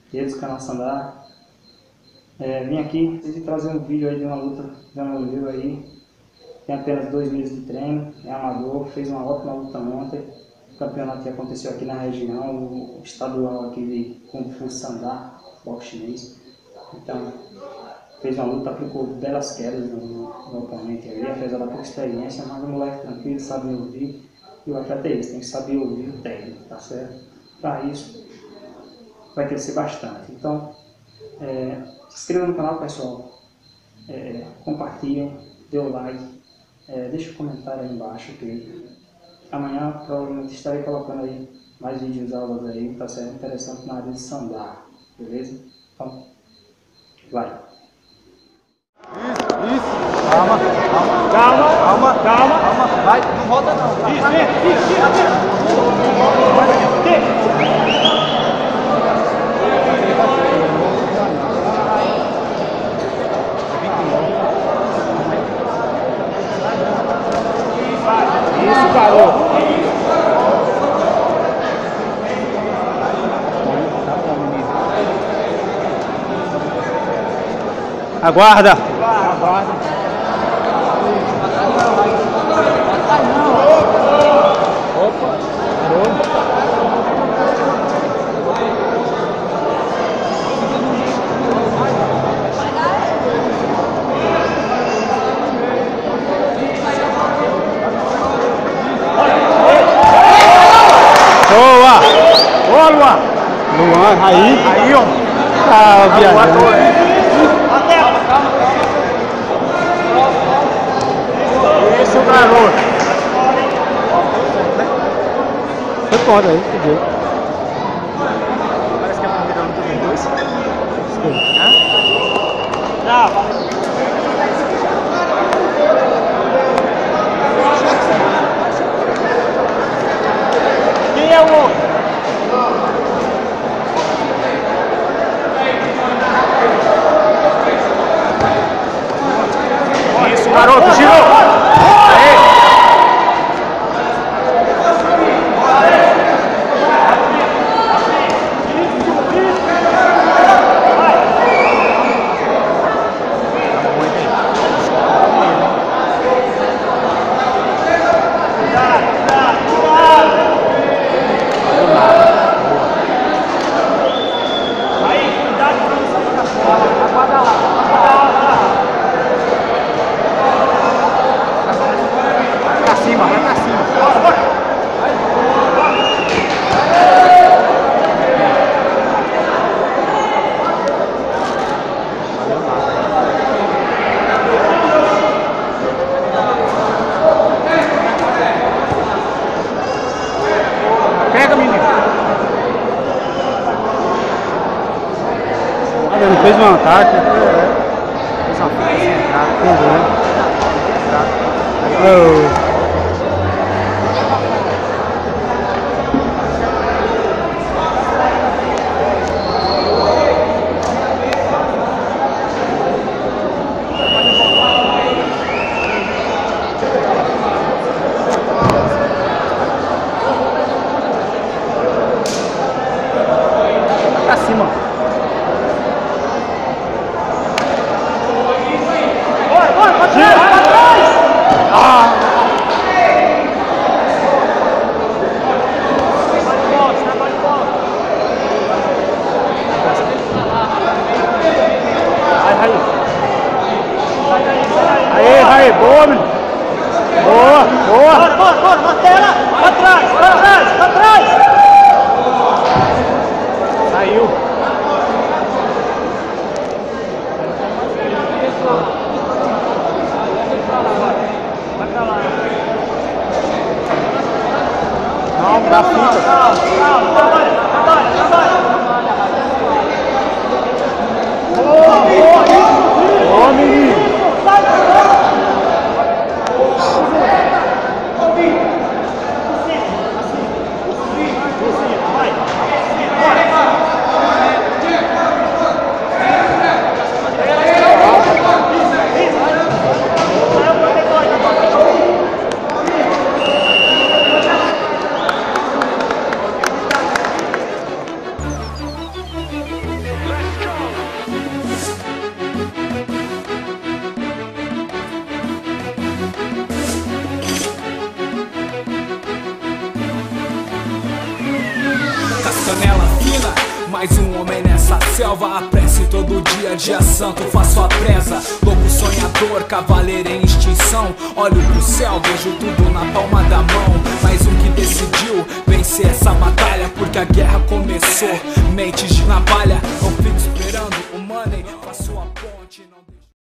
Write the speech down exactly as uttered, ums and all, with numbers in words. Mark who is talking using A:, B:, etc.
A: Deus do canal Sandar. É, vim aqui decidi trazer um vídeo aí de uma luta de um amigo aí. Tem apenas dois meses de treino, é amador, fez uma ótima luta ontem. O campeonato que aconteceu aqui na região, o estadual aqui de Kung Fu Sandar, boxe chinês. Então, fez uma luta, aplicou belas quedas no, no oponente ali, apesar da pouca experiência, mas o moleque tranquilo, sabe ouvir. E o atleta é isso, tem que saber ouvir o técnico, tá certo? Para isso, vai crescer bastante. Então, é, se inscreva no canal, pessoal, é, compartilhem, dê o like, é, deixa um comentário aí embaixo, que amanhã provavelmente estarei colocando aí mais vídeos, aulas aí, tá certo? Interessante na área de Sandar, beleza? Então, vai!
B: Isso, isso. Calma, calma, calma, calma, calma, calma. Vai, não volta não. Isso, isso, isso, isso. Isso, garoto. Aguarda. Aguarda. Opa, parou. Boa! Boa, Luan! Luan, aí, aí, ó. Tá viajando. Esse é o garoto. Você pode aí, entendeu? Parece que é a primeira luta dos dois. Hã? Não. Quem é o outro? Isso, garoto, girou! Pega, menino. Ele não fez um ataque. Fez uma frente. Oh. Pra cima. Bora, bora, pra trás, pra trás! Ah! Aí, aí, boa, menino. Boa, boa. Bora, bora, bora, na tela. Pra trás, pra trás, pra trás. Saiu. Vai pra lá. Não, dá fita. Calma, calma, trabalha, trabalha, trabalha. Boa, boa, isso. Boa, menino.
C: canela fina. Mais um homem nessa selva, a prece todo dia, dia santo, faço a presa. Lobo sonhador, cavaleiro em extinção. Olho pro céu, vejo tudo na palma da mão. Mais um que decidiu vencer essa batalha, porque a guerra começou. Mentes de navalha, não fico esperando